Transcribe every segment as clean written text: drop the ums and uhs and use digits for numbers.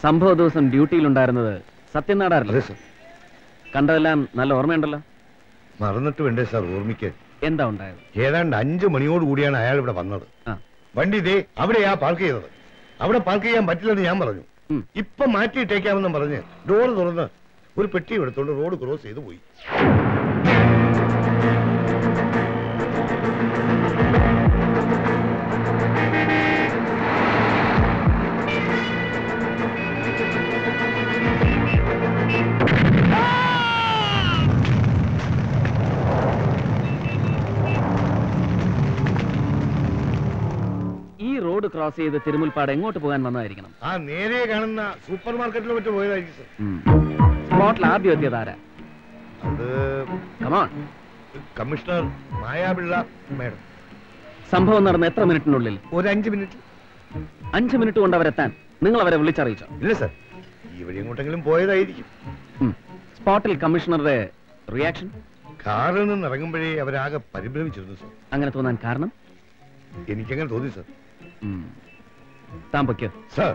സംഭവ ദിവസം ഡ്യൂട്ടിയിലുണ്ടായിരുന്നത് സത്യനാടാറില്ല. കണ്ടതെല്ലാം നല്ല ഓർമ്മയുണ്ടല്ലോ. മറന്നിട്ട് വേണ്ടേ സാർ ഓർമ്മിക്കാൻ? എന്താ ഉണ്ടായത്? ഏതാണ്ട് 5 മണിയോട് കൂടിയാണ് അയാൾ ഇവിടെ വന്നത്. വണ്ടി ഇതേ അവിടെയാ പാർക്ക് ചെയ്തത്. അവിടെ പാർക്ക് ചെയ്യാൻ പറ്റില്ലെന്ന് ഞാൻ പറഞ്ഞു. ഇപ്പൊ മാറ്റിയിട്ടേക്കാമെന്നും പറഞ്ഞ് ഡോറ് തുറന്ന് ഒരു പെട്ടി എടുത്തോണ്ട് റോഡ് ക്രോസ് ചെയ്ത് പോയി. റോഡ് ക്രോസ് ചെയ്ത് തിരുമുൽപ്പാട് എങ്ങോട്ട് പോകാൻ വന്നതായിരിക്കണം? ആ നേരെ കാണുന്ന സൂപ്പർ മാർക്കറ്റിൽ മറ്റു പോയതായിരിക്കും സർ. സ്പോട്ടിൽ ആദ്യം എത്തിയത് ആരാ? അത് കമ്മീഷണർ മായാപിള്ള മേഡം. സംഭവം നടന്ന എത്ര മിനിറ്റിനുള്ളിൽ? ഒരു 5 മിനിറ്റ്. 5 മിനിറ്റ് കൊണ്ട് അവരെത്താൻ നിങ്ങൾ അവരെ വിളിച്ചറിയിച്ചോ? ഇല്ല സർ, ഈ വഴി എങ്ങോട്ടെങ്കിലും പോയതായിരിക്കും. സ്പോട്ടിൽ കമ്മീഷണറുടെ റിയാക്ഷൻ? കാറിൽ നിന്ന് ഇറങ്ങുമ്പോഴേ അവരാകെ പരിഭ്രമിച്ചിരുന്നു സർ. അങ്ങനെ തോന്നാൻ കാരണം? എനിക്കങ്ങനെ തോന്നി സർ. താൻ പൊയ്ക്കോ സർ.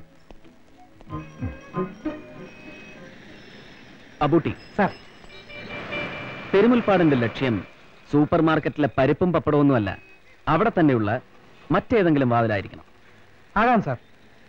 അബൂട്ടി സർ, പെരുമുൽപ്പാടിന്റെ ലക്ഷ്യം സൂപ്പർ മാർക്കറ്റിലെ പരിപ്പും പപ്പടമൊന്നുമല്ല, അവിടെ തന്നെയുള്ള മറ്റേതെങ്കിലും വാതിലായിരിക്കണം. ആകാം സാർ.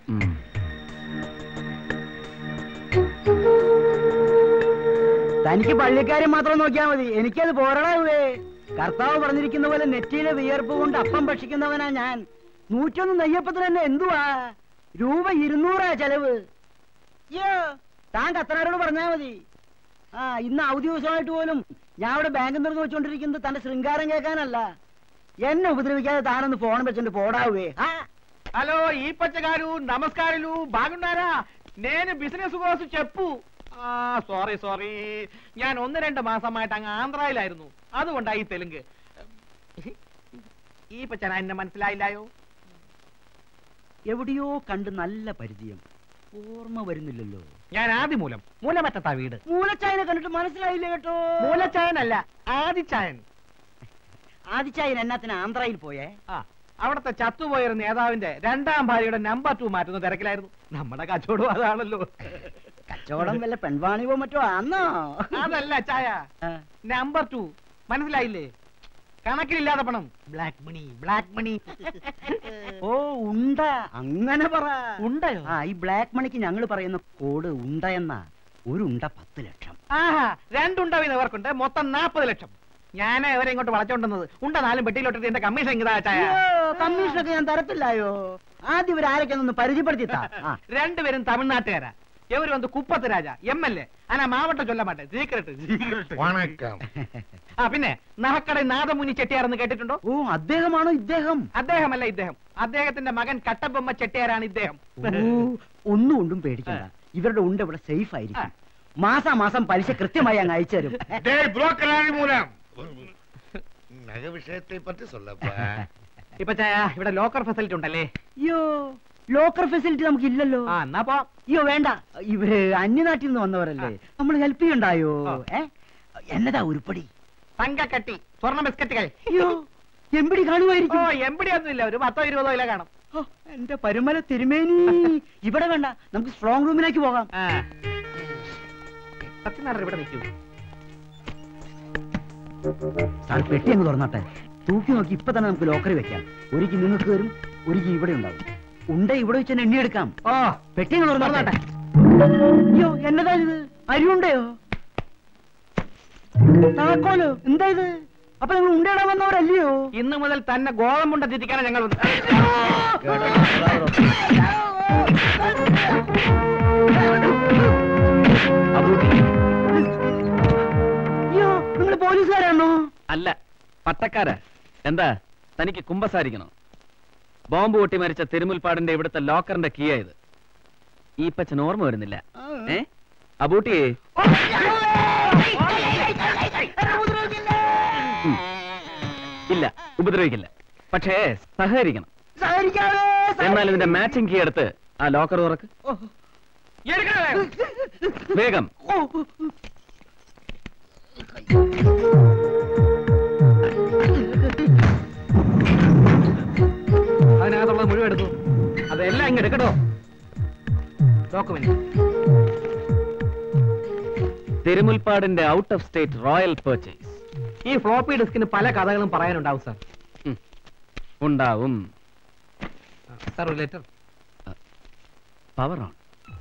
തനിക്ക് പള്ളിക്കാരെ മാത്രം നോക്കിയാൽ മതി, എനിക്കത് പോരാടാവേ. കർത്താവ് പറഞ്ഞിരിക്കുന്ന പോലെ നെറ്റിയിലെ വിയർപ്പ് കൊണ്ട് അപ്പം ഭക്ഷിക്കുന്നവനാ ഞാൻ. 101 നെയ്യപ്പത്തിന് തന്നെ എന്തുവാ രൂപ 200 ചെലവ്. അയ്യോ, താൻ കത്തനാരോട് പറഞ്ഞാൽ മതി. ഇന്ന് അവധി ദിവസമായിട്ട് പോലും ഞാൻ അവിടെ ബാങ്കിൽ തുറന്ന് വെച്ചോണ്ടിരിക്കുന്നത് തന്റെ ശൃംഗാരം കേൾക്കാനല്ല. എന്നെ ഉപദ്രവിക്കാതെ താനൊന്ന് ഫോൺ വെച്ചോണ്ട് പോടാവേ. హలో ఈపచ్చ గారు నమస్కారాలు, బాగున్నారా? నేను బిజినెస్ కోసం చెప్పు. സോറി, ഞാൻ 1-2 മാസമായിട്ട് അങ്ങ് ആന്ധ്രയിലായിരുന്നു, അതുകൊണ്ടായി തെലുങ്ക്. ഈ പച്ചന എന്നെ മനസ്സിലായില്ലായോ? എവിടെയോ കണ്ട് നല്ല പരിചയം, ഓർമ്മ വരുന്നില്ലല്ലോ. ഞാൻ ആദിമൂലം, മൂലമറ്റത്താ വീട്. മൂലച്ചായനെ കണ്ടിട്ട് മനസ്സിലായില്ല കേട്ടോ. മൂലച്ചായനല്ല, ആദിച്ചായൻ. ആദിച്ചായൻ എന്നാത്തിന് ആന്ധ്രയിൽ പോയേ? അവിടത്തെ ചത്തുപോയൊരു നേതാവിന്റെ 2ാം ഭാര്യയുടെ നമ്പർ 2 മാറ്റുന്ന തിരക്കിലായിരുന്നു. നമ്മുടെ കച്ചവടം അതാണല്ലോ. കച്ചവടം വല്ല പെൺവാണിവോ മറ്റോ ആന്നോ? അതല്ല ചായ, നമ്പർ 2 മനസ്സിലായില്ലേ? കണക്കിലില്ലാതെ പണം, ബ്ലാക്ക് മണി. ഓ ഉണ്ട, അങ്ങനെ പറ. ഉണ്ടയോ? ഈ ബ്ലാക്ക് മണിക്ക് ഞങ്ങൾ പറയുന്ന കോഡ് ഉണ്ട എന്നാ. ഒരു ഉണ്ട 10 ലക്ഷം. 2 ഉണ്ട വീതവർക്കുണ്ട്, മൊത്തം 40 ലക്ഷം. ഞാൻ ഇവരെ ഇങ്ങോട്ട് വളച്ചോണ്ടുന്നത് ഉണ്ട 4 പെട്ടിയിലോട്ടിട്ട് എന്റെ കമ്മീഷൻ ഇങ്ങതാ ചായ. കമ്മീഷനൊക്കെ ഞാൻ തരത്തില്ലായോ. ആദ്യം ഇവരാരൊക്കെയൊന്ന് പരിചയപ്പെടുത്തിത്താ. 2 പേരും തമിഴ്നാട്ടുകാരാ. ഇവര് വന്ന് കുപ്പത്ത് രാജ MLA. അനാ മാവട്ട ചൊല്ല മാട്ടെ, സീക്രട്ട്. പിന്നെ നഹക്കട നാദമുനി ചെട്ടിയാരെന്ന് കേട്ടിട്ടുണ്ടോ? ഓ, അദ്ദേഹമാണോ ഇദ്ദേഹം? അദ്ദേഹമല്ല ഇദ്ദേഹം, അദ്ദേഹത്തിന്റെ മകൻ കട്ടബൊമ്മ ചെട്ടിയാരാണ് ഇദ്ദേഹം. ഒന്നുകൊണ്ടും പേടിക്കണ്ട, ഇവരുടെ ഉണ്ട് ഇവിടെ സേഫ് ആയിരിക്കും. മാസാമാസം പലിശ കൃത്യമായി അങ്ങ് അയച്ചു തരും. ഇപ്പൊ ചായ ഇവിടെ ലോക്കർ ഫെസിലിറ്റി ഉണ്ടല്ലേ? അയ്യോ, ലോക്കർ ഫെസിലിറ്റി നമുക്ക് ഇല്ലല്ലോ. അയ്യോ വേണ്ട, ഇവര് അന്യനാട്ടിൽ നിന്ന് വന്നവരല്ലേ, നമ്മൾ ഹെൽപ്പ് ചെയ്യണ്ടായോ? എന്നതാ ഉരുപ്പടി? തങ്കക്കട്ടി, സ്വർണ്ണ ബിസ്ക്കറ്റുകൾ. അയ്യോ, എമ്പടി കാണുമായിരിക്കും. എമ്പടി ഒന്നുമില്ല, ഒരു 10-20 കിലോ കാണും. എന്റെ പരുമല തിരുമേനി, ഇവിടെ വേണ്ട, നമുക്ക് സ്ട്രോങ് റൂമിലേക്ക് പോകാം. സത്യനാരായണൻ ഇവിടെ നിൽക്കൂ. സാർ പെട്ടി അങ്ങ് തുറന്നാട്ടെ, തൂക്കി നോക്കി ഇപ്പൊ തന്നെ നമുക്ക് ലോക്കറി വെക്കാം. ഒരിക്കൽ നിങ്ങൾക്ക് വരും, ഒരിക്കൽ ഇവിടെ ഉണ്ടാവും. ഉണ്ട ഇവിടെ വെച്ച് തന്നെ എണ്ണിയെടുക്കാം. പെട്ടി അങ്ങ് തുറന്നാട്ടെ. അയ്യോ, എന്നതാ ഇത്? അരിയുണ്ടയോ? താക്കോലോ? എന്താ ഇത്? അപ്പൊ നിങ്ങൾ ഉണ്ടയിടാൻ വന്നവരല്ലയോ? ഇന്ന് മുതൽ തന്നെ ഗോതമ്പുണ്ട തിരിക്കാനാണ് ഞങ്ങൾ. അയ്യോ, നിങ്ങൾ പോലീസുകാരാണോ? അല്ല, പട്ടക്കാരാ. എന്താ തനിക്ക് കുമ്പസാരിക്കണോ? ബോംബ് പൊട്ടി മരിച്ച തിരുമുൽപ്പാടിന്റെ ഇവിടുത്തെ ലോക്കറിന്റെ കീ ആയത്. ഈ പച്ചൻ ഓർമ്മ വരുന്നില്ല? അബൂട്ടിയെ ഇല്ല, ഉപദ്രവിക്കില്ല, പക്ഷേ സഹകരിക്കണം. എന്നാൽ ഇതിന്റെ മാച്ചിങ് കീ എടുത്ത് ആ ലോക്കർ തുറക്ക് വേഗം. അതിനകത്തുള്ളത് മുഴുവൻ എടുത്തു, അതെല്ലാം ഇങ്ങ് എടുക്കട്ടോ. ഡോക്യുമെന്റ്. തിരുമുൽപ്പാടിന്റെ out of state royal purchase. ഈ ഫ്ലോപ്പി ഡിസ്കിന് പല കഥകളും പറയാനുണ്ടാവും സാർ. ഉണ്ടാവും. സാർ ഒരു letter. Power on.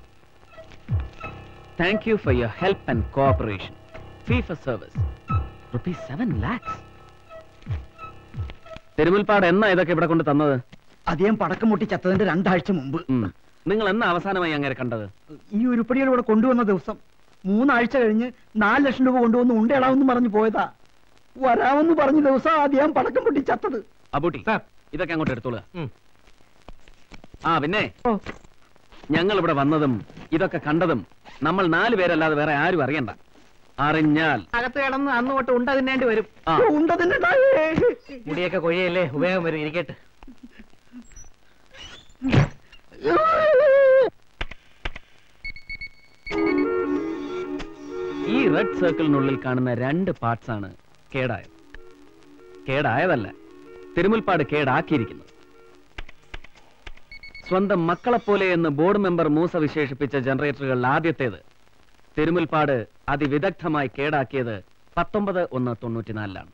Thank you for your help and cooperation. Fee for service ₹7 lakhs. Thirumulpad എന്നാ ഇതൊക്കെ ഇവിടെ കൊണ്ട് തന്നത്? അദ്ദേഹം പടക്കം പൊട്ടി ചത്തതിന്റെ 2 ആഴ്ച മുമ്പ്. നിങ്ങൾ എന്നാ അവസാനമായി അങ്ങനെ കണ്ടത്? ഈ ഉരുപ്പടികൾ ഇവിടെ കൊണ്ടുവന്ന ദിവസം. 3 ആഴ്ച കഴിഞ്ഞ് 4 ലക്ഷം രൂപ കൊണ്ടുവന്ന് ഉണ്ടയിടാമെന്ന് പറഞ്ഞു പോയതാ. വരാമെന്ന് പറഞ്ഞ ദിവസം അദ്ദേഹം പടക്കം പൊട്ടി ചത്തത്. അബൂട്ടി, ഇതൊക്കെ അങ്ങോട്ട് എടുത്തോളുക. പിന്നെ ഞങ്ങൾ ഇവിടെ വന്നതും ഇതൊക്കെ കണ്ടതും നമ്മൾ 4 പേരല്ലാതെ വേറെ ആരും അറിയണ്ട. അറിഞ്ഞാൽ അകത്ത് കിടന്ന് അന്ന് തൊട്ട് ഉണ്ട തിന്നേണ്ടി വരും. മുടിയൊക്കെ കൊഴിയല്ലേ, ഉപയോഗം വരും. ഇരിക്കട്ടെ. ഈ റെഡ് സർക്കിളിനുള്ളിൽ കാണുന്ന 2 പാർട്സ് ആണ് കേടായത്. കേടായതല്ല, തിരുമുൽപ്പാട് കേടാക്കിയിരിക്കുന്നത്. സ്വന്തം മക്കളെപ്പോലെ എന്ന് ബോർഡ് മെമ്പർ മൂസ വിശേഷിപ്പിച്ച ജനറേറ്ററുകളിൽ ആദ്യത്തേത് തിരുമുൽപ്പാട് അതിവിദഗ്ധമായി കേടാക്കിയത് 19/1/94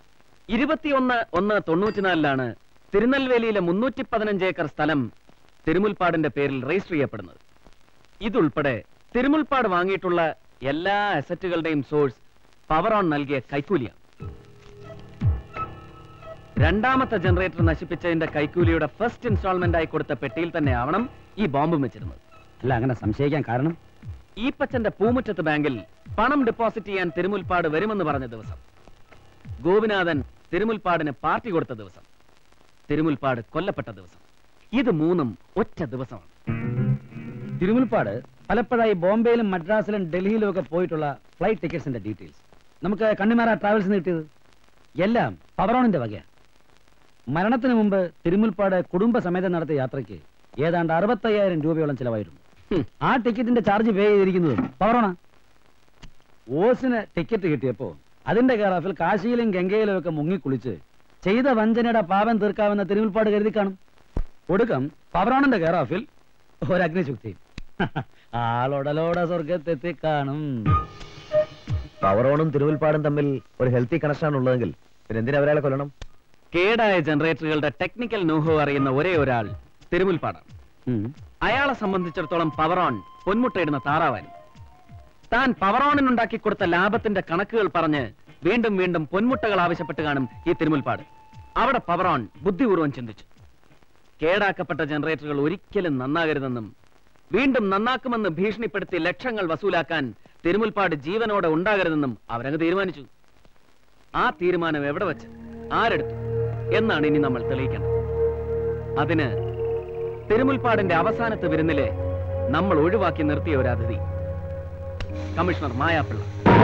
21/1/94 തിരുനെൽവേലിയിലെ 315 ഏക്കർ സ്ഥലം തിരുമുൽപ്പാടിന്റെ പേരിൽ രജിസ്റ്റർ ചെയ്യപ്പെടുന്നത്. ഇതുൾപ്പെടെ തിരുമുൽപ്പാട് വാങ്ങിയിട്ടുള്ള എല്ലാ അസറ്റുകളുടെയും സോഴ്സ് പവർ ഓൺ നൽകിയ കൈക്കൂലിയാണ്. 2ാമത്തെ ജനറേറ്റർ നശിപ്പിച്ചതിന്റെ കൈക്കൂലിയുടെ ഫസ്റ്റ് ഇൻസ്റ്റാൾമെന്റ് ആയി കൊടുത്ത പെട്ടിയിൽ തന്നെ ആവണം ഈ ബോംബും വെച്ചിരുന്നത്. അല്ല, അങ്ങനെ സംശയിക്കാൻ കാരണം ഈപ്പച്ചന്റെ പൂമുറ്റത്ത് ബാങ്കിൽ പണം ഡെപ്പോസിറ്റ് ചെയ്യാൻ തിരുമുൽപ്പാട് വരുമെന്ന് പറഞ്ഞ ദിവസം, ഗോപിനാഥൻ തിരുമുൽപ്പാടിന് പാർട്ടി കൊടുത്ത ദിവസം, തിരുമുൽപ്പാട് കൊല്ലപ്പെട്ട ദിവസം, ഇത് 3ഉം ഒറ്റ ദിവസമാണ്. തിരുമുൽപ്പാട് പലപ്പോഴായി ബോംബെയിലും മദ്രാസിലും ഡൽഹിയിലും ഒക്കെ പോയിട്ടുള്ള ഫ്ലൈറ്റ് ടിക്കറ്റ്സിന്റെ ഡീറ്റെയിൽസ് നമുക്ക് കണ്ണിമാറ ട്രാവൽസിന് കിട്ടിയത് എല്ലാം പവറോണിന്റെ വകയാണ്. മരണത്തിന് മുമ്പ് തിരുമുൽപ്പാട് കുടുംബസമേതം നടത്തിയ യാത്രയ്ക്ക് ഏതാണ്ട് 65,000 രൂപയോളം ചിലവായിരുന്നു. ആ ടിക്കറ്റിന്റെ ചാർജ് പേ ചെയ്തിരിക്കുന്നതും പവറോണ. ഓസിന് ടിക്കറ്റ് കിട്ടിയപ്പോ അതിന്റെ കെയർ കാശിയിലും ഗംഗയിലും ഒക്കെ മുങ്ങിക്കുളിച്ച് ചെയ്ത വഞ്ചനയുടെ പാപം തീർക്കാവുന്ന തിരുമുൽപ്പാട് കരുതി കാണും. ഒടുക്കം പവറോണിന്റെ കെയർ ഒരു അഗ്നിശുക്തി. ആളോടലോടെ സ്വർഗത്തെത്തി കാണും. പവറോണും തിരുമുൽപ്പാടും തമ്മിൽ ഒരു ഹെൽത്തി കണക്ഷൻ ഉള്ളതെങ്കിൽ പിന്നെ എന്തിനാ ഒരാളെ കൊല്ലണം? കേടായ ജനറേറ്ററുകളുടെ ടെക്നിക്കൽ നോഹോ അറിയുന്ന ഒരേ ഒരാൾ തിരുമുൽപ്പാടാണ്. അയാളെ സംബന്ധിച്ചിടത്തോളം പവറോൺ പൊന്മുട്ടയിടുന്ന താറാവായിരുന്നു. താൻ പവറോണിനുണ്ടാക്കി കൊടുത്ത ലാഭത്തിന്റെ കണക്കുകൾ പറഞ്ഞ് വീണ്ടും വീണ്ടും പൊന്മുട്ടകൾ ആവശ്യപ്പെട്ട് കാണും ഈ തിരുമുൽപ്പാട്. അവിടെ പവറോൺ ബുദ്ധിപൂർവ്വം ചിന്തിച്ചു, കേടാക്കപ്പെട്ട ജനറേറ്ററുകൾ ഒരിക്കലും നന്നാകരുതെന്നും വീണ്ടും നന്നാക്കുമെന്ന് ഭീഷണിപ്പെടുത്തി ലക്ഷങ്ങൾ വസൂലാക്കാൻ തിരുമുൽപ്പാട് ജീവനോടെ ഉണ്ടാകരുതെന്നും അവരങ്ങ് തീരുമാനിച്ചു. ആ തീരുമാനം എവിടെ വെച്ച് ആരെടുത്തു എന്നാണ് ഇനി നമ്മൾ തെളിയിക്കേണ്ടത്. അതിന് തിരുമുൽപ്പാടിന്റെ അവസാനത്തെ വിരുന്നിലെ നമ്മൾ ഒഴിവാക്കി നിർത്തിയ ഒരു അതിഥി, കമ്മീഷണർ മായാപ്പിള്ള.